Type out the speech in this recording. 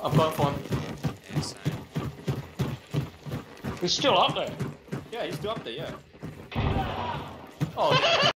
I've got one. Yeah, same. He's still up there. Yeah, he's still up there, yeah. Oh,